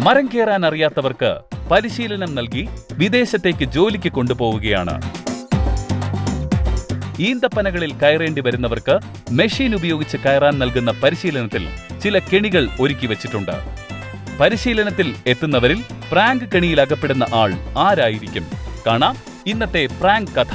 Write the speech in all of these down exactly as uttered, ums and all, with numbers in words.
മരം കയറാൻ അറിയാത്തവർക്ക് പരിശീലനം നൽകി വിദേശത്തേക്ക് ജോലിക്ക് കൊണ്ടുപോവുകയാണ്. ഈന്തപ്പനകളിൽ കയറേണ്ടി വരുന്നവർക്ക് മെഷീൻ ഉപയോഗിച്ച് കയറാൻ നൽകുന്ന പരിശീലനത്തിൽ ചില കെണികൾ ഒരുക്കി വച്ചിട്ടുണ്ട്. പരിശീലനത്തിൽ എത്തുന്നവരിൽ പ്രാങ്ക് കെണിയിൽ അകപ്പെടുന്ന ആൾ ആരായിരിക്കും? കാണാം ഇന്നത്തെ പ്രാങ്ക് കഥ.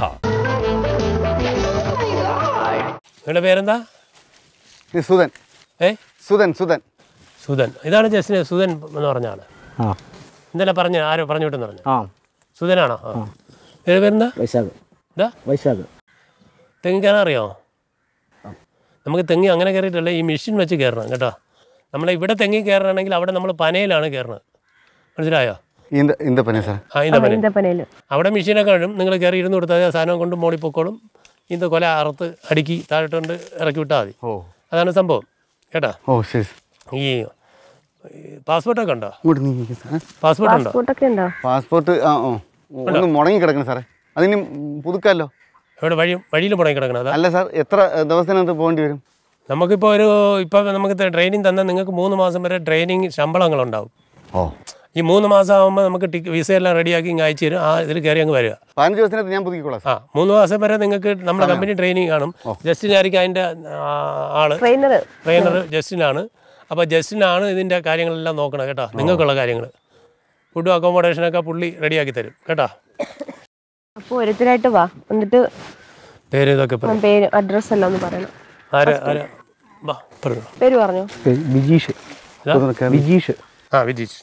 പേരെന്താ? സുധൻ. ഏ സുധൻ സുധൻ സുധൻ. ഇതാണ് ജസ്റ്റിന് സുധൻ എന്ന് പറഞ്ഞാണ്. ഇന്നലെ പറഞ്ഞ ആരോ പറഞ്ഞു വിട്ടെന്ന് പറഞ്ഞു. സുധനാണോ? പേരെന്താ? വൈശാഖ്. എന്താ? വൈശാഖ്. തെങ്ങ് കയറാൻ അറിയാമോ? നമുക്ക് തെങ്ങി അങ്ങനെ കയറിയിട്ടല്ല, ഈ മെഷീൻ വെച്ച് കയറണം കേട്ടോ. നമ്മളെ ഇവിടെ തെങ്ങി കയറണമെങ്കിൽ അവിടെ നമ്മൾ പനയിലാണ് കയറുന്നത്. മനസ്സിലായോ? ആ ഈന്തപ്പനയിൽ അവിടെ മെഷീനൊക്കെ വരും. നിങ്ങൾ കയറി ഇരുന്ന് കൊടുത്താൽ സാധനം കൊണ്ട് മോളി പൊക്കോളും. ഈന്ത കൊല അറുത്ത് അടുക്കി താഴോട്ടുണ്ട് ഇറക്കി വിട്ടാൽ മതി. അതാണ് സംഭവം കേട്ടോ. ഈ പാസ്പോർട്ടൊക്കെ ഉണ്ടോ? പാസ്പോർട്ട് ഉണ്ടോ? പാസ്പോർട്ട് മുടങ്ങി കിടക്കണം സാറേ. അതിന് പുതുക്കാമല്ലോ. ഇവിടെ വഴി വഴിയിൽ മുടങ്ങി കിടക്കണം. അല്ല സാർ, എത്ര ദിവസത്തിനകത്ത് പോകേണ്ടി വരും? നമുക്കിപ്പോൾ ഒരു ഇപ്പം നമുക്ക് ട്രെയിനിങ് തന്നാൽ നിങ്ങൾക്ക് മൂന്ന് മാസം വരെ ട്രെയിനിങ് ശമ്പളങ്ങളുണ്ടാവും. ഓ, ഈ മൂന്ന് മാസം ആകുമ്പോൾ നമുക്ക് വിസ എല്ലാം റെഡിയാക്കി ഇങ്ങ് അയച്ചു തരും. ആ ഇതിൽ കയറി അങ്ങ് വരിക. പതിനഞ്ച് ദിവസത്തിനകത്ത് ഞാൻ പുതുക്കിക്കോളാം. ആ മൂന്ന് മാസം വരെ നിങ്ങൾക്ക് നമ്മുടെ കമ്പനി ട്രെയിനിങ് കാണും. ജസ്റ്റിനായിരിക്കും അതിൻ്റെ ആള്. ട്രെയിനർ ജസ്റ്റിനാണ്. അപ്പോൾ ജസ്റ്റിനാണ് ഇതിൻ്റെ കാര്യങ്ങളെല്ലാം നോക്കണം കേട്ടോ. നിങ്ങൾക്കുള്ള കാര്യങ്ങൾ ഫുഡും അക്കോമഡേഷനൊക്കെ പുള്ളി റെഡിയാക്കി തരും കേട്ടോ. അപ്പോൾ ഓരോരുത്തരായിട്ട് വാ, എന്നിട്ട് പേര് ഇതൊക്കെ പേര് അഡ്രസ് എല്ലാം ഒന്ന് പറയണം. ആര് ആര് വാ പറഞ്ഞു. പേര് പറഞ്ഞോ? വിജീഷ്. വിജീഷ്. ആ Vijeesh.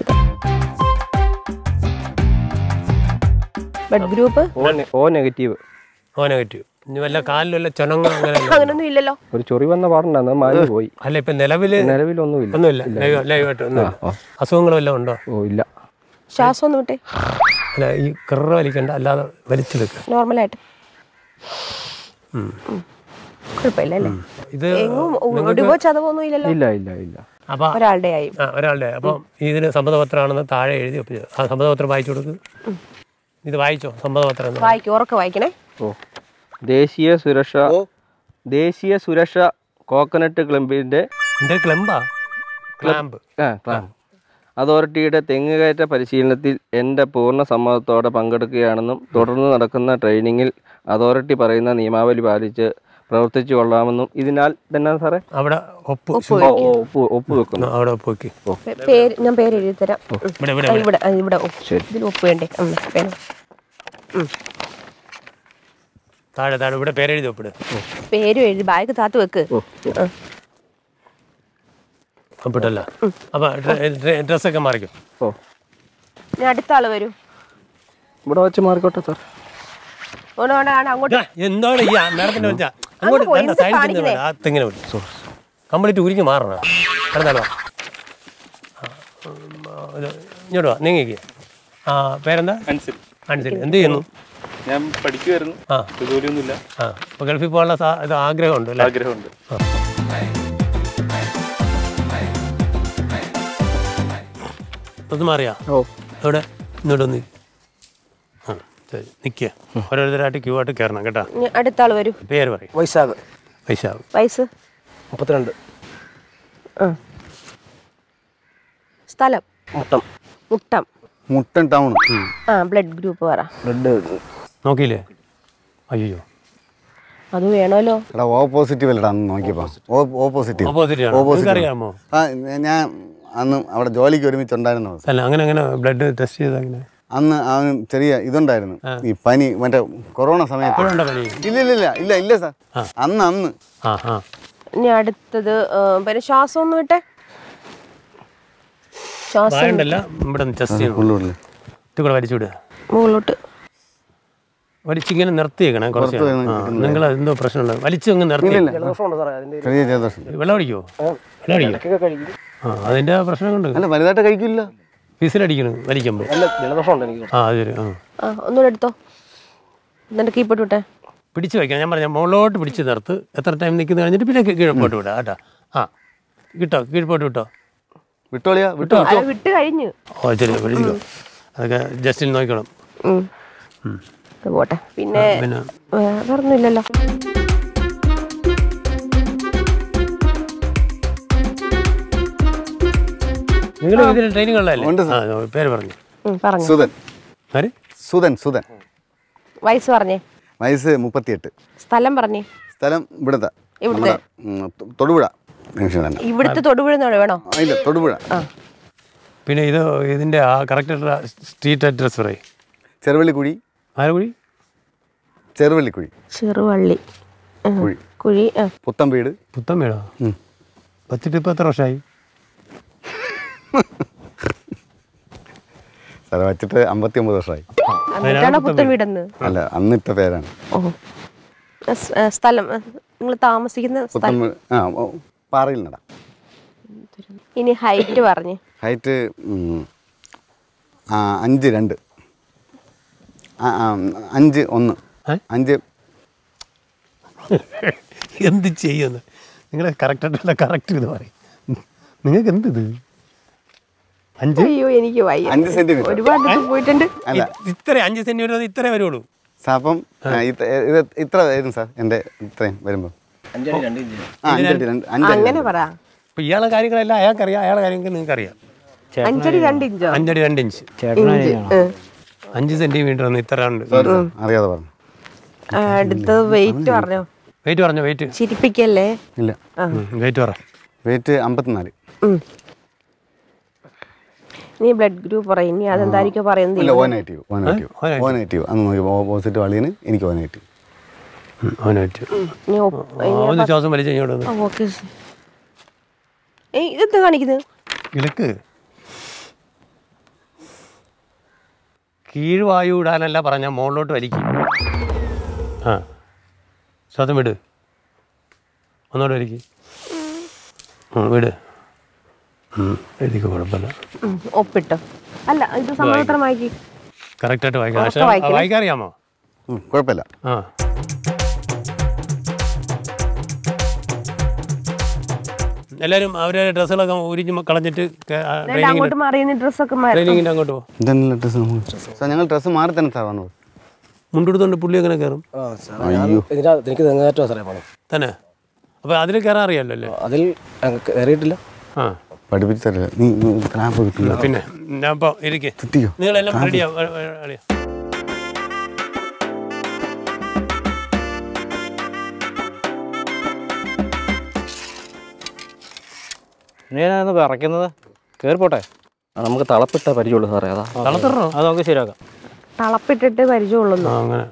Blood group O negative. O negative. ഇനി വല്ല കാലിലും വല്ല ചുണങ്ങോ അങ്ങനെ അങ്ങനൊന്നും ഇല്ലല്ലോ. ഒരു ചൊറി വന്ന പാടുണ്ടായിരുന്നു, മാറി പോയി. അല്ല ഇപ്പം നിലവിൽ നിലവിലൊന്നുമില്ല. ഒന്നുമില്ല. ലൈവായിട്ട് ഒന്നുമില്ല. അസുഖങ്ങൾ വല്ലതും ഉണ്ടോ? ഓ ഇല്ല. ശ്വാസം ഒന്നും വിട്ടേ. അല്ല ഈ കിറ വലിക്കണ്ട, അല്ലാതെ വലിച്ചെടുക്കുക നോർമലായിട്ട്. കുഴപ്പമില്ല അല്ലേ? ഇത് ഒടിവോ ചതവൊന്നും ഇല്ലല്ലോ? ഇല്ല ഇല്ല ഇല്ല. അപ്പം ഒരാളുടെ ആയി. ആ ഒരാളുടെ. അപ്പം ഇതിന് സമ്മതപത്രമാണെന്ന് താഴെ എഴുതി ഒപ്പിച്ചു. ആ സമ്മതപത്രം വായിച്ചു കൊടുക്ക്. ഇത് വായിച്ചോ സമ്മതപത്രം? വായിക്കും, ഉറക്കെ വായിക്കണേ. ഓ ദേശീയ സുരക്ഷ ദേശീയ സുരക്ഷ കോക്കനട്ട് ക്ലബിൻ്റെ ക്ലംബാ ക്ലാമ്പ് അതോറിറ്റിയുടെ തെങ്ങുകയറ്റ പരിശീലനത്തിൽ എൻ്റെ പൂർണ്ണ സമ്മതത്തോടെ പങ്കെടുക്കുകയാണെന്നും തുടർന്ന് നടക്കുന്ന ട്രെയിനിങ്ങിൽ അതോറിറ്റി പറയുന്ന നിയമാവലി പാലിച്ച് പ്രവർത്തിച്ചു കൊള്ളാമെന്നും ഇതിനാൽ തന്നെ സാറേ അവിടെ ഒപ്പ് ഒപ്പ് വെക്കുന്നു. അവിടെ ഒപ്പ് വെക്കി. പേര് ഞാൻ പേര് എഴുതി തരാം. ഇവിടെ ഇവിടെ ഇതിൽ ഒപ്പ് വേണ്ടേ? താഴെ താഴെ ഇവിടെ പേരെഴുതി ഒപ്പിട്. പേരും എഴുതി ബാഗ് താത്ത് വെക്ക്. ഒപ്പിട്ടല്ല. അപ്പൊ ഡ്രസ്സൊക്കെ മാറിക്കും. ഓ ഞാൻ അടുത്ത ആള് വരും. ഇവിടെ വെച്ച് മാറിക്കോട്ടെ സാർ. അങ്ങോട്ട് എന്താണ് ഈ നേരത്തിന്റെ വെച്ചാ അങ്ങോട്ട് സൈഡിൽ ഇങ്ങനെ കംപ്ലീറ്റ് ഉരിഞ്ഞ് മാറണം. അടുത്താലോ ഇങ്ങോട്ട് വാ, നീങ്ങിക്ക്. ആ പേരെന്താ? അൻസിൽ. അൻസിൽ എന്ത് ചെയ്യുന്നു? ഞാൻ പഠിക്കുമായിരുന്നു. ആ ജോലിയൊന്നുമില്ല. ആ അപ്പോൾ ഗൾഫിൽ പോകാനുള്ള ഇത് ആഗ്രഹമുണ്ട് അല്ലേ? ആഗ്രഹമുണ്ട്. അത് മാറിയാ? ഓ എവിടെ? ഇങ്ങോട്ട് ഒന്ന്. ആ ശരി, നിൽക്കുക. ഓരോരുത്തരായിട്ട് ക്യൂ ആയിട്ട് കയറണം കേട്ടോ. അടുത്ത ആൾ വരും. പേര് പറയും. വൈശാഖ്. വൈശാഖ്. വയസ്സ് മുപ്പത്തിരണ്ട്. സ്ഥലം മുട്ടം. മുട്ടം. മുട്ടൻ ടൗൺ. ആ ബ്ലഡ് ഗ്രൂപ്പ് പറ. ബ്ലഡ് നോക്കിയില്ലേ? അയ്യോ അത് വേണമല്ലോ. എടാ ഓ പോസിറ്റീവ് അല്ലടാ അന്ന് നോക്കിയപ്പോ. O positive. ഓപ്പോസിറ്റ് അറിയാമോ? ആ ഞാൻ അന്ന് അവിടെ ജോലിക്ക് ഒരുമിച്ചുണ്ടായിരുന്നു. അല്ല അങ്ങനെ അങ്ങനെ ബ്ലഡ് ടെസ്റ്റ് ചെയ്ത് അങ്ങനെ അന്ന് അവന് ചെറിയ ഇതുണ്ടായിരുന്നു, ഈ പനി, മറ്റേ കൊറോണ സമയത്ത്. ഇല്ല ഇല്ല ഇല്ല ഇല്ല ഇല്ല സാർ, അന്ന് അന്ന് ഇനി അടുത്തത് പിന്നെ ശ്വാസം ഒന്ന് വിട്ടെ. ശ്വാസം മുകളിലോട്ട് വലിച്ചിങ്ങനെ നിർത്തിയേക്കണേ കുറച്ച്. നിങ്ങൾ എന്തോ പ്രശ്നമുണ്ട്, വലിച്ചങ്ങ് നിർത്തി. വെള്ളം അടിക്കുമോ? വെള്ളം അടിക്കും. ആ അതിന്റെ പ്രശ്നം കൊണ്ട് അല്ല വലുതായിട്ട് കഴിക്കില്ല, ഫീസിലടിക്കണം വലിക്കുമ്പോൾ. ആ അത് ശരി. ആ ഒന്നുകൂടെ എടുത്തോ, എന്നിട്ട് കീപ്പോട്ട് വിട്ടെ. പിടിച്ച് വയ്ക്കണം. ഞാൻ പറഞ്ഞ മുകളിലോട്ട് പിടിച്ച് നിർത്ത്. എത്ര ടൈം നിൽക്കുന്ന കഴിഞ്ഞിട്ട് പിന്നെ കീഴ്പോട്ട് വിടാം കേട്ടോ. ആ കിട്ടോ, കീഴ്പോട്ട് വിട്ടോ. വിട്ടോളിയാ വിട്ടോ വിട്ട് കഴിഞ്ഞു. ഓ ശരി, വിളിക്കോ. അതൊക്കെ ജസ്റ്റിൽ നോക്കണം. പോട്ടെ. പിന്നെ വേറൊന്നുമില്ലല്ലോ. നിങ്ങൾ ഇതിൽ ട്രെയിനിങ് ഉള്ളതല്ലേ? ഉണ്ട് ആ, പേര് പറഞ്ഞു. പറഞ്ഞു. സുധൻ. ആര്? സുധൻ സുധൻ. വയസ്സ് പറഞ്ഞേ. വയസ്സ് മുപ്പത്തിയെട്ട്. സ്ഥലം പറഞ്ഞേ. സ്ഥലം ഇവിടുത്തെ ഇവിടുത്തെ തൊടുപുഴ. ഇവിടുത്തെ തൊടുപുഴ വേണോ? ഇല്ല, തൊടുപുഴ. പിന്നെ ഇത് ഇതിൻ്റെ ആ കറക്റ്റ് സ്ട്രീറ്റ് അഡ്രസ് പറയും. ചെറുവള്ളിക്കുഴി. ആലക്കുഴി? ചെറുവള്ളിക്കുഴി. ചെറുവള്ളി കുഴി. കുഴി. പുത്തംവീട്. പുത്തംവീടോ? പത്തിട്ട് ഇപ്പം എത്ര വർഷമായി? സ്ഥലം വച്ചിട്ട് അമ്പത്തി ഒമ്പത് വർഷമായി. പുത്തംവീടെന്ന് അല്ല, അന്നിട്ട പേരാണ്. സ്ഥലം നിങ്ങൾ താമസിക്കുന്ന പുത്തംവീട്. ആ, പാറയിൽ നട. ഇനി ഹൈറ്റ് പറഞ്ഞു. ഹൈറ്റ് അഞ്ച് രണ്ട്. അഞ്ച് ഒന്ന്. അഞ്ച്. എന്ത് ചെയ്യുന്നു നിങ്ങൾ? കറക്റ്റായിട്ടുള്ള കറക്റ്റ് ഇത് പറയും. നിങ്ങൾക്ക് എന്ത് ഇത്? അഞ്ച്? അയ്യോ എനിക്ക് വയ്യ. അഞ്ച് സെന്റിമീറ്റർ. ഒരുപാട് പോയിട്ടുണ്ട്. അല്ല, ഇത്ര അഞ്ച് സെന്റിമീറ്റർ ഇത്രേ വരുള്ളൂ. അപ്പം ഇത്ര ആയിരുന്നു സാർ എൻ്റെ ഇത്രയും വരുമ്പോൾ. അങ്ങനെ പറ. ഇപ്പം ഇയാളെ കാര്യങ്ങളെല്ലാം അയാൾക്കറിയാം, അയാളെ കാര്യങ്ങൾ നിങ്ങൾക്ക് അറിയാം. അഞ്ചടി രണ്ട് ഇഞ്ചോ? അഞ്ചടി രണ്ട് ഇഞ്ച്. അഞ്ച് സെന്റിമീറ്റർ ഒന്ന് ഇത്ര ഉണ്ട്. അറിയാതെ പറഞ്ഞു. അടുത്തത് വെയിറ്റ് പറഞ്ഞോ? വെയിറ്റ് പറഞ്ഞോ? വെയിറ്റ് ചിരിപ്പിക്കല്ലേ? ഇല്ല, വെയിറ്റ് പറ. വെയിറ്റ് അമ്പത്തിനാല്. ഇനി ബ്ലഡ് ഗ്രൂപ്പ് പറയും. ഇനി അതെന്തായിരിക്കും പറയുന്നത്? ഇല്ല, O negative. O negative. O negative. അന്ന് നോക്കി ഓപ്പോസിറ്റ് വളിന് എനിക്ക് ഓ നെഗറ്റീവ്. ഒന്ന് ശ്വാസം വലിച്ചു കഴിഞ്ഞോട്. ഓക്കെ. ഇതെന്താ കാണിക്കുന്നത്? ഇലക്ക് കീഴ്വായു ഇടാനല്ല പറഞ്ഞ മുകളിലോട്ട് വലിക്കും. ആ, ശ്വാസം വിട്. ഒന്നോട്ട് വലിക്കും. വിട്. എഴുതിക്ക്, കുഴപ്പമില്ല. ഒപ്പിട്ടോ? അല്ല, ഇത് സമ്മതപത്രം വായിക്കി. കറക്റ്റായിട്ട് വായിക്കാം. വായിക്കാൻ അറിയാമോ? കുഴപ്പമില്ല. ആ, എല്ലാവരും അവരുടെ ഡ്രസ്സുകളൊക്കെ ഉരിഞ്ഞ് കളഞ്ഞിട്ട് അങ്ങോട്ട് മാറി ഡ്രസ്സൊക്കെ ട്രെയിനിങ്ങിൻ്റെ അങ്ങോട്ട് പോകും. സാർ, ഞങ്ങൾ ഡ്രസ്സ് മാറി തന്നെ സാർ വന്നത്. മുണ്ടെടുത്തോണ്ട് പുള്ളി അങ്ങനെ കയറും തന്നെ. അപ്പോൾ അതിൽ കയറാൻ അറിയാമല്ലോ അല്ലേ? അതിൽ കയറിയിട്ടില്ല. ആ, പഠിപ്പിച്ചു തരില്ല. നീ ക്രാപ്പ് കിട്ടില്ല. പിന്നെ ഞാൻ ഇപ്പോൾ ഇരിക്കേ, നിങ്ങളെല്ലാം റെഡിയാ? ഞാനത് വിറയ്ക്കുന്നത് കയറിപ്പോട്ടെ. നമുക്ക് തളപ്പിട്ട പരിചയമുള്ളൂ സാറേ. അതാ തളത്തിടണോ? അത് നമുക്ക് ശരിയാക്കാം. തളപ്പിട്ടിട്ട് പരിചയമുള്ളൂ. അങ്ങനെ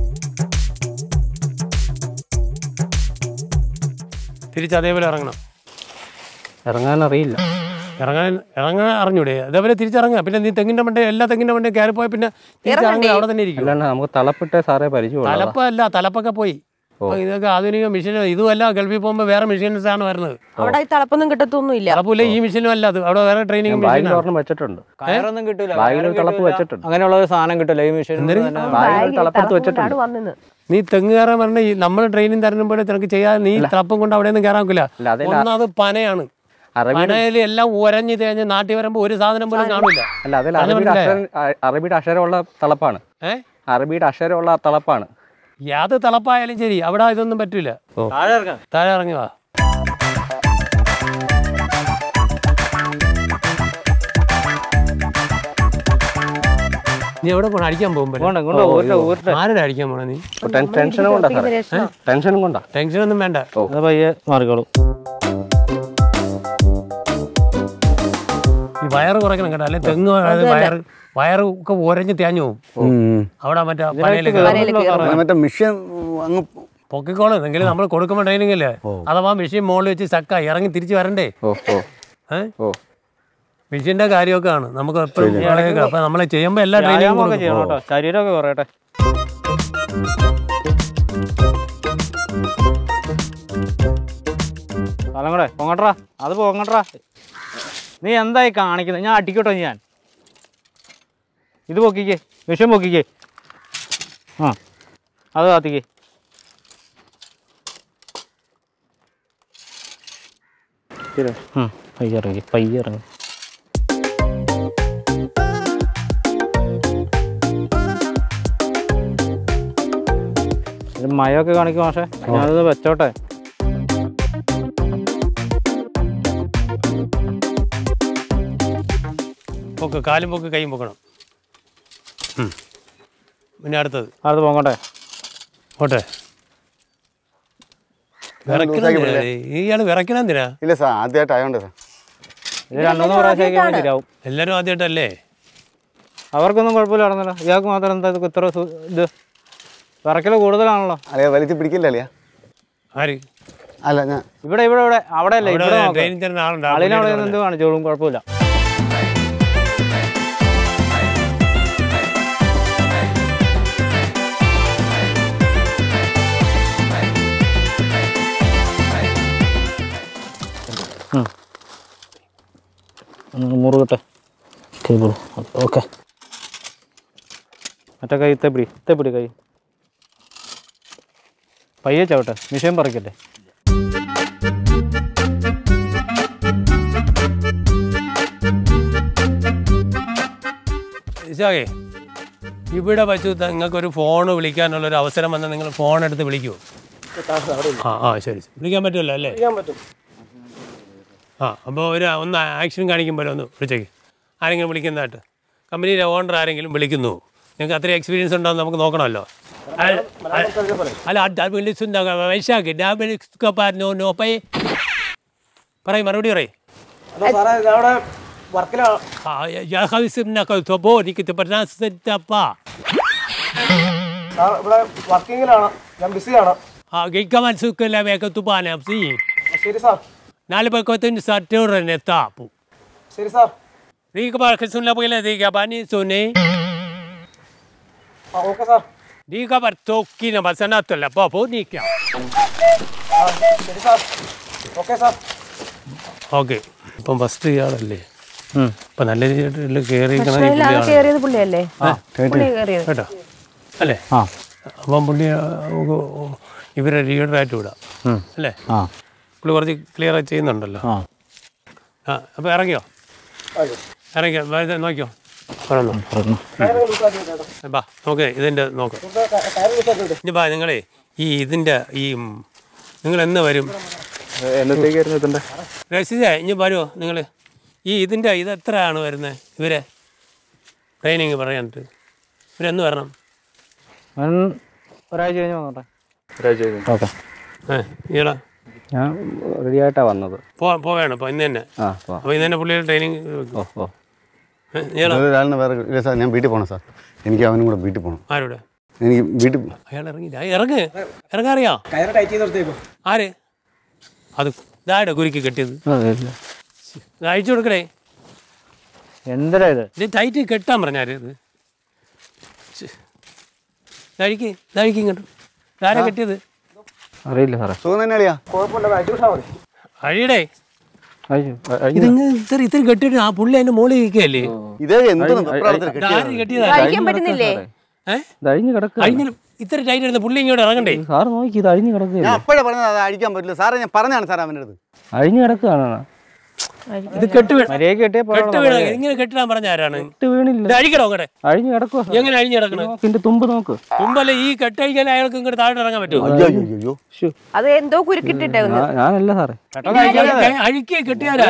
തിരിച്ച് അതേപോലെ ഇറങ്ങണം. ഇറങ്ങാൻ അറിയില്ല. ഇറങ്ങാൻ ഇറങ്ങാൻ അറിഞ്ഞൂടെ? അതേപോലെ തിരിച്ചിറങ്ങുക. പിന്നെ നീ തെങ്ങിൻ്റെ മണ്ടേ എല്ലാ തെങ്ങിൻ്റെ മണ്ടേ കയറി പോയാൽ പിന്നെ തിരിച്ചിറങ്ങുക അവിടെ തന്നെ ഇരിക്കും. അല്ലാണ്ട് നമുക്ക് തളപ്പിട്ടേ സാറേ പരിചയമുള്ളൂ. തലപ്പല്ല, തലപ്പൊക്കെ പോയി. ഇതൊക്കെ ആധുനിക മെഷീൻ. ഇതുമല്ല, ഗൾഫിൽ പോകുമ്പോൾ വേറെ മെഷീൻസ് ആണ് വരുന്നത്. അവിടെ തളപ്പൊന്നും കിട്ടത്തൊന്നുമില്ല. തളപ്പില്ല, ഈ മെഷീനും അല്ല അത്. അവിടെ വേറെ ട്രെയിനിങ് മെഷീൻ വെച്ചിട്ടുണ്ട്. കയറൊന്നും കിട്ടൂല. തളപ്പ് വെച്ചിട്ടുണ്ട്. അങ്ങനെയുള്ള ഒരു സാധനം കിട്ടില്ല ഈ മെഷീൻ. തളപ്പത്ത് വെച്ചിട്ടുണ്ട്. നീ തെങ്ങ് കയറാൻ പറഞ്ഞ നമ്മൾ ട്രെയിനിങ് തരുമ്പോഴേ നിനക്ക് ചെയ്യാതെ നീ തളപ്പം കൊണ്ട് അവിടെ ഒന്നും കയറാൻ നോക്കില്ല. ഒന്നത് പനയാണ്. പനയിൽ എല്ലാം ഒരഞ്ഞ് തേഞ്ഞ് നാട്ടിൽ വരുമ്പോൾ ഒരു സാധനം പോലും കാണില്ല. അല്ല, അതിൽ അറബിയുടെ അക്ഷരമുള്ള തളപ്പാണ്. ഏഹ് അറബിയുടെ അക്ഷരമുള്ള തളപ്പാണ്. യാത് തളപ്പായാലും ശരി, അവിടെ ഇതൊന്നും പറ്റൂല. താഴെ ഇറങ്ങി വാ. നീ എവിടെ പോണ? അടിക്കാൻ പോകുമ്പോ ആരുടെ അടിക്കാൻ പോണ നീ? ടെൻഷനും കൊണ്ടാ ടെൻഷനും കൊണ്ടാ ടെൻഷനൊന്നും വേണ്ട. പയ്യെ മാറിക്കോളൂ. ഈ വയറ് കുറയ്ക്കണം കേട്ടോ, അല്ലെ തെങ്ങ് വയറ് വയറ് ഒക്കെ ഒരഞ്ഞ് തേഞ്ഞു പോകും. അവിടെ മറ്റേ മറ്റേ മെഷീൻ അങ്ങ് പൊക്കിക്കോളും. എന്നെങ്കിലും നമ്മൾ കൊടുക്കുമ്പോൾ ട്രെയിനിങ് അല്ലേ? അഥവാ മെഷീൻ മുകളിൽ വെച്ച് സ്റ്റക്കായി ഇറങ്ങി തിരിച്ച് വരണ്ടേ? ഏഹ് മെഷീന്റെ കാര്യമൊക്കെ ആണ് നമുക്ക് എപ്പോഴും. അപ്പൊ നമ്മളെ ചെയ്യുമ്പോ എല്ലാ ട്രെയിനിങ്ങും ചെയ്യണം. ശരീരമൊക്കെ കുറയട്ടെ. സ്ഥലം കൂടെ പൊങ്ങട്രാ, അത് പൊങ്ങട്രാ. നീ എന്തായി കാണിക്കുന്നത്? ഞാൻ അടിക്കട്ടോ. ഞാൻ ഇത് പൊക്കിക്കേ, വിഷം പൊക്കിക്കേ. ആ, അത് കാത്തിക്കേ. പയ്യിറങ്ങി പയ്യിറങ്ങി മയമൊക്കെ കാണിക്കും പക്ഷേ ഞാനത് വെച്ചോട്ടെ. പൊക്ക്, കാലും പൊക്ക്, കൈയും പൊക്കണം. പിന്നെ അടുത്തത് അടുത്ത് പോകട്ടെ. പോട്ടെ. വിറക്കണെന്തിനാ ഇയാൾ വിറക്കണെന്തിനാ? ഇല്ല സാർ, ആദ്യമായിട്ട് ആയോണ്ട് സാർ. ഇത് രണ്ടു മൂന്ന് പ്രാവശ്യം ശരിയാവും. എല്ലാവരും ആദ്യമായിട്ടല്ലേ? അവർക്കൊന്നും കുഴപ്പമില്ല നടന്നല്ലോ. ഇയാൾക്ക് മാത്രം എന്താ ഇത്ര ഇത് വിറക്കൽ കൂടുതലാണല്ലോ. അളിയ വലിച്ച് പിടിക്കില്ല അളിയ. ആര്? അല്ല ഞാൻ ഇവിടെ ഇവിടെ ഇവിടെ അവിടെ അല്ലേ ട്രെയിനിൽ തരുന്ന ആളുണ്ട്. ആളിനവിടെ എന്ത് കാണിച്ചോളും, കുഴപ്പമില്ല. മുറുകട്ടെ കേബിൾ. ഓക്കെ. മറ്റേ കൈ ഇത്തേപ്പിടി ഇത്തേപ്പിടി കൈ പയ്യെ ചവിട്ടെ, മിഷൻ പറിക്കട്ടെ. ഇസാകെ, ഇവിടെ വച്ചു നിങ്ങൾക്കൊരു ഫോൺ വിളിക്കാനുള്ളൊരു അവസരം വന്നാൽ നിങ്ങൾ ഫോൺ എടുത്ത് വിളിക്കുമോ? ആ ആ ശരി, വിളിക്കാൻ പറ്റുമല്ലോ അല്ലേ? ആ, അപ്പോൾ ഒരു ഒന്ന് ആക്ഷൻ കാണിക്കുമ്പോൾ ഒന്ന് വിളിച്ചേക്ക്. ആരെങ്കിലും വിളിക്കുന്നതായിട്ട് കമ്പനിയിലെ ഓണർ ആരെങ്കിലും വിളിക്കുന്നു, നിങ്ങൾക്ക് അത്രയും എക്സ്പീരിയൻസ് ഉണ്ടോയെന്ന് നമുക്ക് നോക്കണമല്ലോ. അല്ല വൈശാഖ് പറയും, മറുപടി പറയും. നാല് പക്കത്തിന് സർട്ടോറന്നെ താപ്പു. ശരി sir. Diga para que son la abuela diga bani sone. Ah, okay sir. Diga para tokki na basanato la papo nika. Ah, ശരി sir. Okay sir. Okay. ഇപ്പം ഫസ്റ്റ് ഇയാളല്ലേ? ഉം. ഇപ്പം നല്ല രീതിയിൽ കയറിയിരിക്കണം. കേറിയത് പുള്ളിയല്ലേ? ആ, കേട്ടോ അല്ലേ? ആ. അപ്പം പുള്ളി ഇവരെ ലീഡറായിട്ട് വിടാം അല്ലേ? ആ, പുള്ളി കുറച്ച് ക്ലിയർ ആയി ചെയ്യുന്നുണ്ടല്ലോ. ആ ആ, അപ്പോൾ ഇറങ്ങിയോ? ഇറങ്ങിയോ? നോക്കിയോ? ബാ നമുക്ക് ഇതിൻ്റെ നോക്കാം. ഇനി ബാ, നിങ്ങളെ ഈ ഇതിൻ്റെ ഈ നിങ്ങൾ എന്ന് വരും? രസീത ഇനി വരുമോ നിങ്ങൾ? ഈ ഇതിൻ്റെ ഇത് എത്രയാണ് വരുന്നത് ഇവരെ ട്രെയിനിങ് പറയാനിട്ട്? ഇവരെന്ന് വരണം? ഒരാഴ്ച കഴിഞ്ഞ് വന്നോട്ടെ. ഒരാഴ്ച കഴിഞ്ഞ്. ഓക്കെ. ഏ ഈടാ ഞാൻ റെഡി ആയിട്ടാണ് വന്നത്. പോ പോവേണം അപ്പോൾ ഇന്ന് തന്നെ. ആ, അപ്പോൾ ഇന്ന് തന്നെ പുള്ളിയുടെ ട്രെയിനിങ്. ഓ ഓ ഒരാളിന് വേറെ ഇല്ല സാർ, ഞാൻ വീട്ടിൽ പോകണം സാർ. എനിക്ക് അവനും കൂടെ വീട്ടിൽ പോകണം. ആരോടെ? എനിക്ക് വീട്ടിൽ അയാൾ ഇറങ്ങില്ല. ഇറങ്ങ് ഇറങ്ങാറിയോ? ആര്? അത് ഇതായുടെ കുരുക്കി കെട്ടിയത് ഇത് അഴിച്ചു കൊടുക്കണേ. എന്തിനാ ഇത്? ഇത് ടൈറ്റ് കെട്ടാൻ പറഞ്ഞാര്? ഇത് ഇതഴിക്ക് ഇതഴിക്ക് ഇങ്ങോട്ട്. ഇതാരാ കെട്ടിയത്? അറിയില്ല സാറേ. സുഖം തന്നെ അളിയാ. അഴിയടേ. ഇതിങ്ങ് ഇത്ര ഇത്ര കെട്ടിട്ട് ആ പുള്ളി അതിന്റെ മോളിൽ ഇരിക്കുകയല്ലേ? ഇതേ എന്ത് പറ്റുന്നില്ലേ? അഴിഞ്ഞ് കിടക്കുക. അഴിഞ്ഞ ഇത്ര ടൈറ്റ് എടുത്ത പുള്ളി ഇങ്ങോട്ട് ഇറങ്ങണ്ടേ? സാറ് നോക്കി, ഇത് അഴിഞ്ഞ് കിടക്കുക. ഞാൻ അപ്പോഴേ പറഞ്ഞത് അത് അഴിക്കാൻ പറ്റില്ല സാറേ. ഞാൻ പറഞ്ഞാണ് സാർ അവൻ്റെ അടുത്ത്. അഴിഞ്ഞ് കിടക്കുകയാണ്. ഇത് കെട്ട് വീണ കെട്ടിയ കെട്ട് വീണ ഇങ്ങനെ കെട്ടിടാൻ പറഞ്ഞ ആരാണ്? വീണില്ല, അഴിക്കണോ അങ്ങടെ? അഴിഞ്ഞ് കിടക്കുക. എങ്ങനെ അഴിഞ്ഞ് കിടക്കണം? ഇതിന്റെ തുമ്പ് നോക്ക്. തുമ്പല്ലേ ഈ കെട്ടഴിക്കാൻ അയാൾക്ക് ഇങ്ങോട്ട് താഴെ ഇറങ്ങാൻ പറ്റുമോ? അത് എന്തോ കുരുക്കിട്ടിട്ടേ ഞാനല്ല സാറേ. അഴിക്കേ കെട്ടിയാലോ?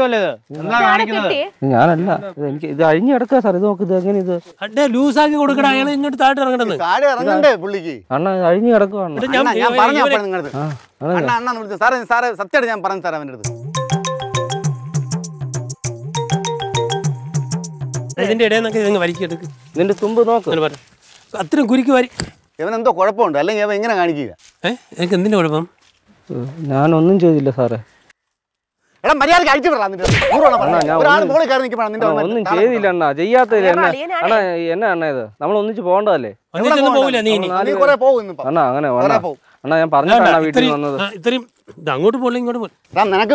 ഞാനല്ല, എനിക്ക് ഇത് അഴിഞ്ഞ് കിടക്കുക സാർ. ഇത് നോക്ക്, ഇത് എങ്ങനെ ഇത് അഡേ ലൂസാക്കി കൊടുക്കണം. അയാൾ ഇങ്ങോട്ട് താഴെ ഇറങ്ങണമെന്ന്. അണ്ണ അഴിഞ്ഞ് കിടക്കുവാണ്. സത്യമായിട്ട് ഞാൻ പറഞ്ഞു സാർ അവൻ്റെ അടുത്ത്. ഇതിന്റെ ഇടയിൽ നിന്നൊക്കെ ഇതങ്ങ് വലിക്കെടുക്ക്. ഇതിന്റെ തുമ്പ് നോക്ക്. അത്രയും കുരുക്കി വരി. ഇവനെന്തോ കുഴപ്പമുണ്ട്, അല്ലെങ്കിൽ അവൻ എങ്ങനെ കാണിക്കുക? ഏഹ് എനിക്ക് എന്തിന്റെ കുഴപ്പം? ഞാനൊന്നും ചെയ്തില്ല സാറേ. എടാ മര്യാദക്ക് അഴിച്ചു വിടാം. ഒന്നും ചെയ്തില്ല അണ്ണാ, ചെയ്യാത്തില്ല. അണ്ണാ എന്നാ അണ്ണാ ഇത്? നമ്മൾ ഒന്നിച്ച് പോകേണ്ടതല്ലേ? പോകില്ല നീ അണ്ണാ. അങ്ങനെ അണ്ണാ, ഞാൻ പറഞ്ഞിട്ടാണ് വീട്ടിൽ വന്നത്. ഇത്രയും അങ്ങോട്ട് പോലെ ഇങ്ങോട്ട് പോലെ നിനക്ക്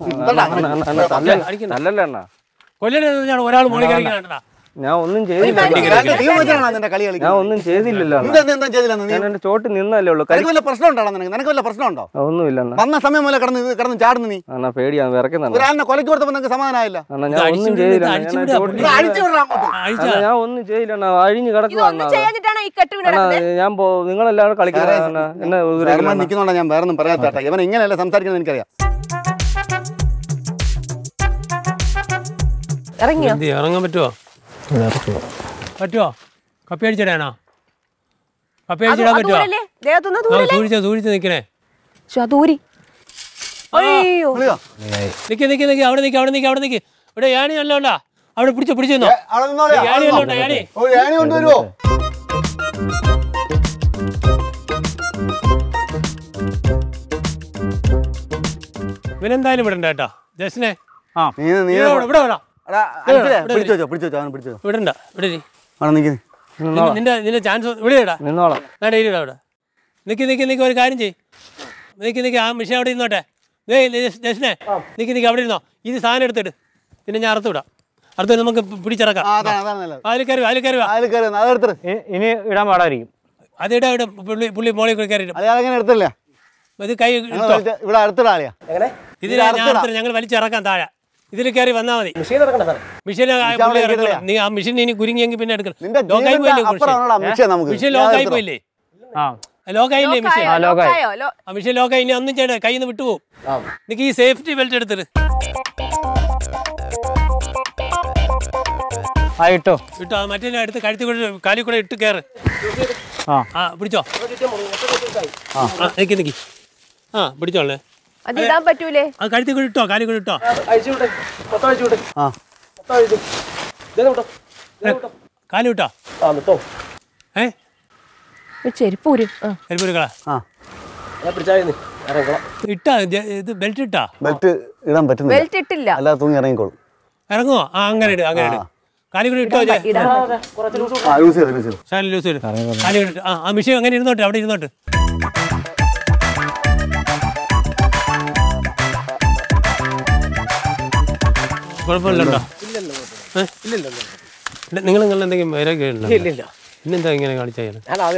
നല്ലല്ലേ അണ്ണാ? കൊല്ലം ഒരാൾ മോളി കളിക്കാനാ. ഞാൻ ഒന്നും ചെയ്തില്ല. ഞാൻ ഒന്നും ചെയ്തില്ലല്ലോ. ഞാൻ എന്റെ ചോട്ട് നിന്നല്ലേ ഉള്ളൂ. പ്രശ്നം ഉണ്ടോ നിനക്ക്? നിനക്ക് വല്ല പ്രശ്നമുണ്ടോ? ഒന്നുമില്ല. വന്ന സമയം പോലെ കിടന്ന് കിടന്ന് ചാടുന്നു നീ. അണ്ണാ പേടിയാണ്, വിറക്കുന്നുണ്ട്. ഒരാളിനെ കൊലക്ക് കൊടുത്തപ്പോ നിനക്ക് സമാധാനമായില്ല. അണ്ണാ ഞാൻ ഒന്നും ചെയ്തില്ല. ഞാൻ ഒന്നും ചെയ്തില്ല അണ്ണാ. അഴിഞ്ഞ് കിടക്കുക അണ്ണാ. ഞാൻ നിങ്ങളെല്ലാവരും കളിക്കുന്ന എന്നെ നിൽക്കുന്നുണ്ടോ? ഞാൻ വേറൊന്നും പറയാത്ത. ഇവൻ ഇങ്ങനെയല്ല സംസാരിക്കുന്നത് എനിക്കറിയാം. ഇറങ്ങിയോ? ഇറങ്ങാൻ പറ്റുമോ? പറ്റുമോ? കപ്പി അടിച്ചിടാനോ? കപ്പി അടിച്ചിടാൻ പറ്റുമോ? സൂക്ഷിച്ചോ സൂക്ഷിച്ച് നിൽക്കണേ. അയ്യോ നിക്ക് നിക്ക് നിക്ക് അവിടെ നിക്ക് അവിടെ നിക്ക് അവിടെ നിക്ക്. ഇവിടെ യാണി അല്ല ഉണ്ടാ. അവിടെ പിടിച്ചോ പിടിച്ചോ യാണി അല്ല ഉണ്ടാ. യാണി കൊണ്ടുവരുമോ? ഇവനെന്തായാലും വിടണ്ട കേട്ടോ ജസ്റ്റിനെ. ആ നീ നീ ഇവിടെ ഇവിടെ പിടിച്ചോ പിടിച്ചോ അവൻ പിടിച്ചോ. വിടണ്ട ഇവിടെ നിന്റെ നിന്റെ ചാൻസ് ഇവിടെ ഇടാ. നിന്നോളാം. വേണ്ട ഇടാ ഇവിടെ. നിക്ക് നിക്ക് നിക്ക് ഒരു കാര്യം ചെയ്യ്. നിക്ക് നിക്ക് ആ മിഷൻ അവിടെ ഇരുന്നോട്ടെ. ജസ്റ്റിനെ നിക്ക് നിക്ക് അവിടെ ഇരുന്നോ. ഇത് സാധനം എടുത്തിട്ട് പിന്നെ ഞാൻ അറുത്ത് വിടാം. അടുത്ത് നമുക്ക് പിടിച്ചിറക്കാം. അതിൽ കയറി അതിൽ കയറി ഇനി ഇടാൻ പാടായിരിക്കും. അതിടാ ഇവിടെ പുള്ളി പുള്ളി മോളിൽ കൂടി കയറി എടുത്തില്ല. ഇത് കൈ ഇവിടെ അടുത്തിടാളിയാ. ഇതിൽ ഞാൻ അടുത്തിട്ട് ഞങ്ങൾ വലിച്ചിറക്കാം താഴെ. ഇതിൽ കയറി വന്നാൽ മതി. മിഷൻ നീ ആ മിഷൻ ഇനി കുരുങ്ങിയെങ്കിൽ പിന്നെ എടുക്കണം. ലോക്കായി പോയില്ലേ മിഷൻ? ലോക്കായി പോയില്ലേ? ലോക്കായില്ലേ മിഷൻ? ആ മിഷൻ ലോക്കായി. ഇനി ഒന്നും ചെയ്യണ്ട, കയ്യിൽ നിന്ന് വിട്ടുപോകും. നിനക്ക് ഈ സേഫ്റ്റി ബെൽറ്റ് എടുത്തിട്ട് ആ ഇട്ടോ ഇട്ടോ. മറ്റേ അടുത്ത് കഴുത്തി കൂടെ കാലിൽ കൂടെ ഇട്ട് കയറ്. ആ ആ പിടിച്ചോ. ആ നിക്ക് നിക്ക്. ആ പിടിച്ചോളേ. അതിടാൻ പറ്റൂലേ? അത് കഴുത്തി കൂടെ ഇട്ടോ കാലിൽ കൂടെ ഇട്ടോ. കാലി വിട്ടോ? ഏ ചെരുപ്പ് ഊര്. ചെരുപ്പ് ഊരുകളാ. ഇട്ടാ ഇത് ബെൽറ്റ് ഇട്ടാ? ബെൽറ്റ് ഇടാൻ പറ്റുന്നില്ല. ബെൽറ്റ് ഇട്ടില്ല. അല്ലാതെ തൂങ്ങി ഇറങ്ങിക്കോളും. ഇറങ്ങുമോ? ആ അങ്ങനെ ഇട് അങ്ങനെ ഇട്. കാലി കൂടെ ഇട്ടോ. ലൂസ് ചെയ്ത് കാലി കൂടെ. ആ ആ മിഷൻ അങ്ങനെ ഇരുന്നോട്ടെ, അവിടെ ഇരുന്നോട്ട്. കുഴപ്പമില്ലല്ലോ. നിങ്ങൾ നിങ്ങൾ എന്തെങ്കിലും വരൊക്കെ ഉണ്ടോ? ഇന്നെന്താ ഇങ്ങനെ കാണിച്ചാൽ?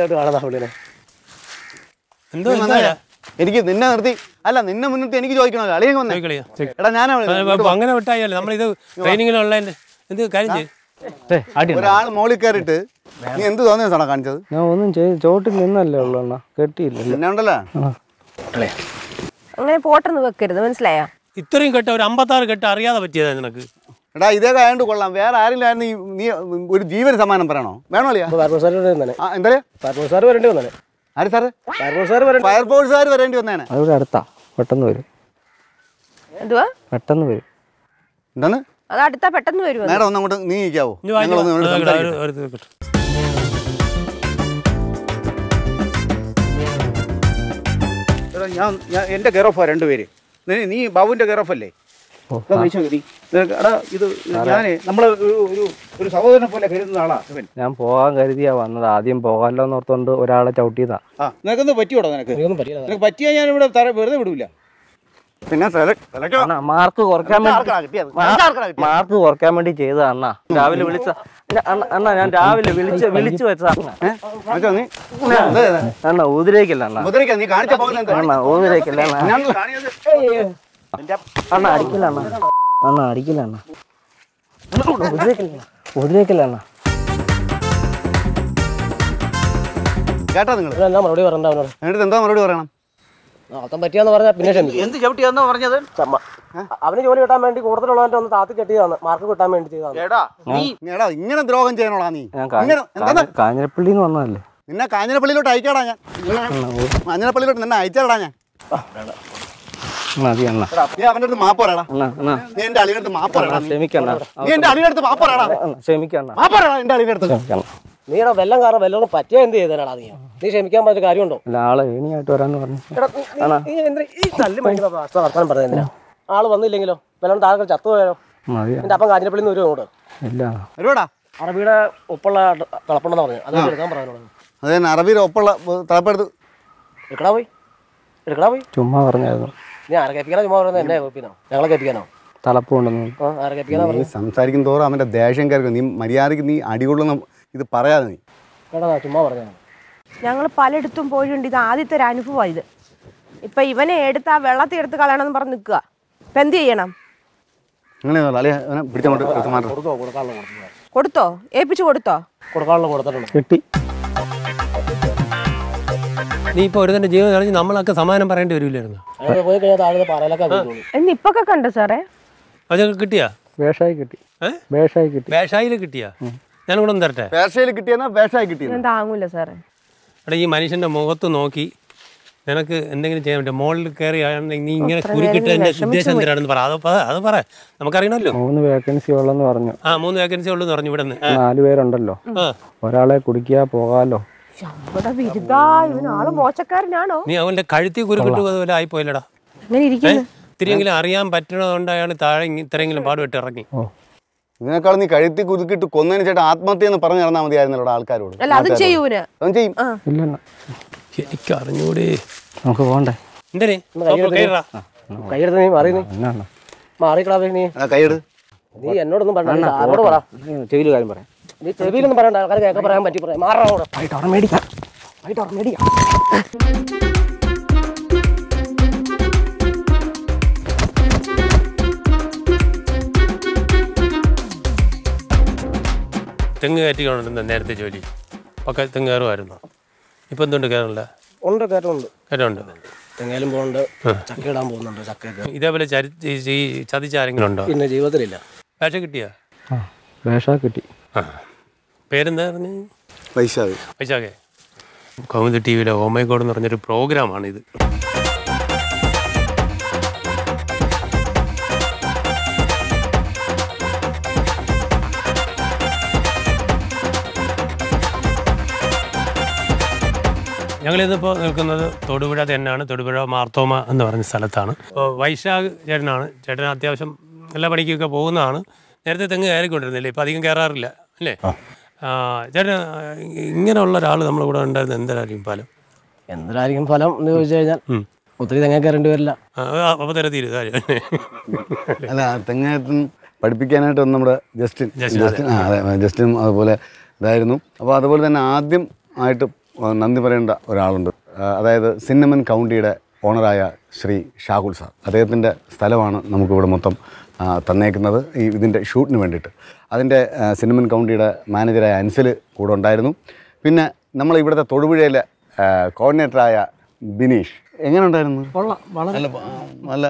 എന്തോ എനിക്ക് നിന്നെ നിർത്തി അല്ല നിന്നെ മുന്നിട്ട് എനിക്ക് ചോദിക്കണല്ലോ. അളിയ എടാ ഞാൻ അങ്ങനെ വിട്ടായല്ലോ. നമ്മളിത് ട്രെയിനിങ്ങിലുള്ള എന്ത് കാര്യം ചെയ്യും. ഒരാൾ മോളിൽ കയറിയിട്ട് നീ എന്ത് തോന്നിയ സാണോ കാണിച്ചത്? ഞാൻ ഒന്നും ചോട്ടിൽ നിന്നല്ലേ ഉള്ളൂ. കെട്ടിയില്ല എന്നെ ഉണ്ടല്ലോ. അങ്ങനെ പോട്ടെന്ന് വെക്കരുത്, മനസ്സിലായോ? ഇത്രയും കെട്ട ഒരു അമ്പത്താറ് കെട്ട് അറിയാതെ പറ്റിയതാ നിനക്ക്. എടാ ഇതേ ആയതുകൊണ്ട് കൊള്ളാം. വേറെ ആരെങ്കിലും നീ ഒരു ജീവന സമ്മാനം പറയണോ? വേണോ അളിയാ? എന്താ ആര് സാറ്? ഫയർഫോഴ്സുകാർ വരേണ്ടി വന്നേനെ. അവിടെ അടുത്താ, പെട്ടെന്ന് വരും. എന്തുവാ പെട്ടെന്ന് വരും? എന്താണ് അത് അടുത്താ പെട്ടെന്ന് വരും. നേരെ ഒന്ന് അങ്ങോട്ട് നീങ്ങിക്കാവോ? ഞാൻ എന്റെ കെയർ ഓഫാ രണ്ടുപേര്. നീ ബാബുവിന്റെ കെയർ ഓഫ് അല്ലേ? ഇത് ഞാന് നമ്മള് ഒരു സഹോദരനെ പോലെ കരുതുന്ന ആളാ ഇവൻ. ഞാൻ പോകാൻ കരുതിയാ വന്നത്. ആദ്യം പോകാമല്ലോ എന്ന് ഓർത്തോണ്ട് ഒരാളെ ചവിട്ടിയതാ. ആ നിനക്കൊന്നും പറ്റിയോടോ? നിനക്ക് നിനക്ക് പറ്റിയാ ഞാൻ ഇവിടെ വെറുതെ വിടൂല. പിന്നെ മാർക്ക് കുറയ്ക്കാൻ വേണ്ടി മാർക്ക് കുറയ്ക്കാൻ വേണ്ടി ചെയ്തതാ അണ്ണാ. രാവിലെ വിളിച്ച അണ്ണാ ഞാൻ രാവിലെ വിളിച്ച് വിളിച്ചു വെച്ചതാ അണ്ണാ. ഊതിരേക്കല്ല അണ്ണാ. അണ്ണാ ഊതിരേക്കല്ല അണ്ണാ. അടിക്കില്ല അണ്ണാ. അണ്ണാ അടിക്കില്ല അണ്ണാ. ഊതിരേക്കല്ല ഊതിരേക്കല്ല അണ്ണാ. കേട്ടോ നിങ്ങൾ എന്താ മറുപടി പറയണ്ട അവനോട്? എന്നിട്ട് എന്താ മറുപടി പറയണം? അർത്ഥം പറ്റിയാന്ന് പറഞ്ഞാൽ പിന്നെ എന്ത് ചവിട്ടിയാന്ന് പറഞ്ഞത്? അവന് ജോലി കിട്ടാൻ വേണ്ടി കൂടുതലുള്ളവന്റെ ഒന്ന് താത്തി കെട്ടിയതാണ്, മാർക്ക് കിട്ടാൻ വേണ്ടി ചെയ്തതാണ്. ഇങ്ങനെ ദ്രോഹം ചെയ്യണോടാ നീ? കാഞ്ഞിരപ്പള്ളിന്ന് വന്നതല്ലേ? നിന്നെ കാഞ്ഞിരപ്പള്ളിയിലോട്ട് അയക്കാടാ ഞാൻ. കാഞ്ഞിരപ്പള്ളിയിലോട്ട് നിന്നെ അയച്ചാടാ ഞാൻ. മതി അണ്ണാ. നീ അവന്റെ അടുത്ത് മാപ്പ് പറയടാ. നീ എന്റെ അളിയുടെ മാപ്പ് പറയടാ. ക്ഷമിക്കണ്ണ. നീ എന്റെ അളിയുടെ അടുത്ത് മാപ്പ് പറയടാ. ക്ഷമിക്കണ്ണ. മാപ്പ് പറയടാ എന്റെ അളിയുടെ അടുത്ത്. നീടെ വെല്ലം കാരണം വെല്ലോണം പറ്റിയാ എന്ത് ചെയ്തേനാടാ നീ? നീ ക്ഷമിക്കാൻ പറ്റിയ കാര്യമുണ്ടോ? ആള് ഏണിയായിട്ട് വരാന്ന് പറഞ്ഞു. വർത്താനം പറഞ്ഞാ ആള് വന്നില്ലെങ്കിലോ വെല്ലോണം താഴെ ചത്തു പോയാലോ? എന്റെ അപ്പം കാഞ്ഞിരപ്പള്ളിന്ന് വരും അങ്ങോട്ട്. വരുവാടാ. അറബിയുടെ ഒപ്പുള്ള തിളപ്പുണ്ടെന്ന് പറഞ്ഞു. അത് എടുക്കാൻ പറയാനോട്. അതെ അറബിയുടെ ഒപ്പുള്ള തിളപ്പെടുത്ത് എടുക്കടാ പോയി എടുക്കടാ പോയി. ചുമ്മാ പറഞ്ഞായിരുന്നു. നീ ആരെ കേൾപ്പിക്കാനോ? ചുമ്മാ പറയുന്നത് എന്നെ കേൾപ്പിക്കണോ? ഞങ്ങളെ കേൾപ്പിക്കാനോ? തലപ്പുണ്ടെന്ന് ആരെ കേൾപ്പിക്കാനോ? നീ സംസാരിക്കും തോറും അവന്റെ ദേഷ്യം കയറി. നീ മര്യാദക്ക് നീ അടികൊള്ളുന്ന ഇത് പറയാതെ നീ ചുമ്മാ പറഞ്ഞാ. ഞങ്ങൾ പലയിടത്തും പോയിട്ടുണ്ട്. ഇത് ആദ്യത്തെ ഒരു അനുഭവമാണ് ഇത്. ഇപ്പൊ ഇവനെ എടുത്ത് ആ വെള്ളത്തിൽ എടുത്ത് കളയണമെന്ന് പറഞ്ഞ് നിൽക്കുക. ഇപ്പൊ എന്ത് ചെയ്യണം? കൊടുത്തോ? ഏൽപ്പിച്ചു കൊടുത്തോ? കൊടുക്കാനുള്ള കൊടുത്തിട്ടുണ്ട്. കിട്ടി. നീ ഇപ്പൊ ഒരു തന്നെ ജീവൻ കളഞ്ഞ് നമ്മളൊക്കെ സമാനം പറയേണ്ടി വരില്ലായിരുന്നു. എന്ന് ഇപ്പൊക്കെ കണ്ടു സാറേ. അതൊക്കെ കിട്ടിയാ? വേഷമായി കിട്ടി. വേഷായി കിട്ടി. വേഷായിൽ കിട്ടിയാ? ഞാൻ കൂടെ ഒന്ന് തരട്ടെ. പേർഷ്യയിൽ കിട്ടിയെന്നാ വേഷായി കിട്ടിയ താങ്ങൂല സാറേ. എടാ ഈ മനുഷ്യന്റെ മുഖത്ത് നോക്കി നിനക്ക് എന്തെങ്കിലും ചെയ്യാൻ പറ്റും? മുകളിൽ കയറി നീ ഇങ്ങനെ കുരുക്കിട്ട് എന്റെ ഉദ്ദേശം എന്തിനാണെന്ന് പറ. അത് അത് പറ, നമുക്കറിയണമല്ലോ. മൂന്ന് വേക്കൻസി ഉള്ളെന്ന് പറഞ്ഞു. ആ മൂന്ന് വേക്കൻസി ഉള്ളു പറഞ്ഞു. ഇവിടെ നിന്ന് നാല് പേരുണ്ടല്ലോ, ഒരാളെ കുടിക്കാ പോകാലോ. ആള് മോശക്കാരനാണോ? നീ അവന്റെ കഴുത്തി കുരുക്കിട്ട് അതുപോലെ ആയിപ്പോയില്ലടാ. ഇത്തിരിയെങ്കിലും അറിയാൻ പറ്റണതുകൊണ്ട് അയാൾ താഴെ ഇത്രയെങ്കിലും പാടുപെട്ട് ഇറങ്ങി. ഇതിനേക്കാൾ നീ കഴുത്തി കുതുക്കിട്ട് കൊന്നതിന് ചേട്ടാ ആത്മഹത്യ എന്ന് പറഞ്ഞു നടന്നാൽ മതിയായിരുന്നല്ലോ ആൾക്കാരോട്. ചെയ്യും. എനിക്ക് അറിഞ്ഞൂടെ. നമുക്ക് പോകണ്ടേ? കൈയെടുത്ത് നീ മാറി മാറിക്കളാ. നീ കൈയെടു. നീ എന്നോടൊന്നും പറഞ്ഞ ആരോട് പറ. ചെവിയിൽ കാര്യം പറയാം. നീ ചെവിയിലൊന്നും പറയണ്ട. ആൾക്കാർ കേൾക്കാൻ പറയാൻ പറ്റി പറയാം. മാറാണോടെ വൈകിട്ട് മേടിക്കാം. വൈകിട്ട് മേടിക്കാം. തെങ്ങ് കയറ്റിക്കൊണ്ടിരുന്ന നേരത്തെ ജോലി ഒക്കെ തെങ്ങ് കയറുമായിരുന്നു. ഇപ്പം എന്തുകൊണ്ട് കയറില്ല? ഉണ്ട്, കയറ്റമുണ്ട്. കയറ്റമുണ്ട്. തെങ്ങയിലും പോകുന്നുണ്ട്, ചക്ക ഇടാൻ പോകുന്നുണ്ട്. ചക്ക ഇതേപോലെ ഈ ചതിച്ച ആരെങ്കിലും ഉണ്ടോ? പിന്നെ ജീവിതത്തിലില്ല. വേഷ കിട്ടിയാ? വേഷ കിട്ടി. ആ പേരെന്താ പറഞ്ഞു? വൈശാഖ്. വൈശാഖേ. കൗമുദി ടി വിയിലെ ഓ മൈ ഗോഡ് എന്ന് പറഞ്ഞൊരു പ്രോഗ്രാമാണിത്. ഞങ്ങളിന്നിപ്പോൾ നിൽക്കുന്നത് തൊടുപുഴ തന്നെയാണ്. തൊടുപുഴ മാർത്തോമ എന്ന് പറഞ്ഞ സ്ഥലത്താണ്. അപ്പോൾ വൈശാഖ് ചേട്ടനാണ്. ചേട്ടൻ അത്യാവശ്യം എല്ലാ പണിക്കൊക്കെ പോകുന്നതാണ്. നേരത്തെ തെങ്ങ് കയറിക്കൊണ്ടിരുന്നില്ലേ? ഇപ്പം അധികം കയറാറില്ല അല്ലേ? ചേട്ടൻ ഇങ്ങനെയുള്ള ഒരാൾ നമ്മളിവിടെ ഉണ്ടായിരുന്നത് എന്തായിരിക്കും ഫലം? എന്തായിരിക്കും ഫലം എന്ന് ചോദിച്ചു കഴിഞ്ഞാൽ ഒത്തിരി തെങ്ങ കയറേണ്ടി വരില്ല. അപ്പോൾ തരം തീരും കാര്യം. അല്ല, തെങ്ങത്തും പഠിപ്പിക്കാനായിട്ട് ഒന്ന് നമ്മുടെ ജസ്റ്റിൻ ജസ്റ്റിൻ ആ അതെ ജസ്റ്റിനും അതുപോലെ ഇതായിരുന്നു. അപ്പോൾ അതുപോലെ തന്നെ ആദ്യം ആയിട്ട് നന്ദി പറയേണ്ട ഒരാളുണ്ട്. അതായത് സിന്നമൻ കൗണ്ടിയുടെ ഓണറായ ശ്രീ ഷാഹുൽ സാർ. അദ്ദേഹത്തിൻ്റെ സ്ഥലമാണ് നമുക്കിവിടെ മൊത്തം തന്നേക്കുന്നത് ഈ ഇതിൻ്റെ ഷൂട്ടിന് വേണ്ടിയിട്ട്. അതിൻ്റെ സിന്നമൻ കൗണ്ടിയുടെ മാനേജറായ അൻസൽ കൂടെ ഉണ്ടായിരുന്നു. പിന്നെ നമ്മൾ ഇവിടുത്തെ തൊടുപുഴയിലെ കോർഡിനേറ്ററായ ബിനീഷ്. എങ്ങനെ ഉണ്ടായിരുന്നു? നല്ല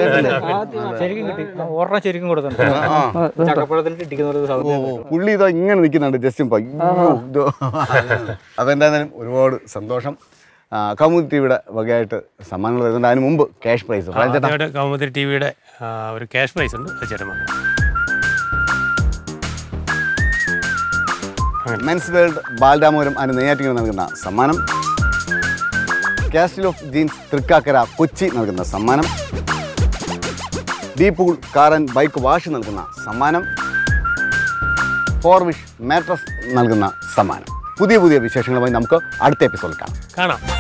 പുള്ളി ഇതാ ഇങ്ങനെ നിൽക്കുന്നുണ്ട് ജസ്റ്റും. അപ്പോൾ എന്തായാലും ഒരുപാട് സന്തോഷം. കൗമുദി ടി വിയുടെ വകയായിട്ട് സമ്മാനങ്ങൾ വരുന്നുണ്ട്. അതിന് മുമ്പ് ക്യാഷ് പ്രൈസ്. കൗമുദി ടി വിയുടെ ഒരു ക്യാഷ് പ്രൈസ് ഉണ്ട്. മെൻസ് വേൾഡ് ബാലരാമപുരം അതിന് നെയ്യാറ്റിങ്ങനെ നൽകുന്ന സമ്മാനം. Castle of jeans Thrikkakara Kochi നൽകുന്ന സമ്മാനം. ഡീപൂൾ കാർ ആൻഡ് ബൈക്ക് വാഷ് നൽകുന്ന സമ്മാനം. ഫോർ വിഷ് മാട്രസ് നൽകുന്ന സമ്മാനം. പുതിയ പുതിയ വിശേഷങ്ങളുമായി നമുക്ക് അടുത്ത എപ്പിസോഡിൽ കാണാം കാണാം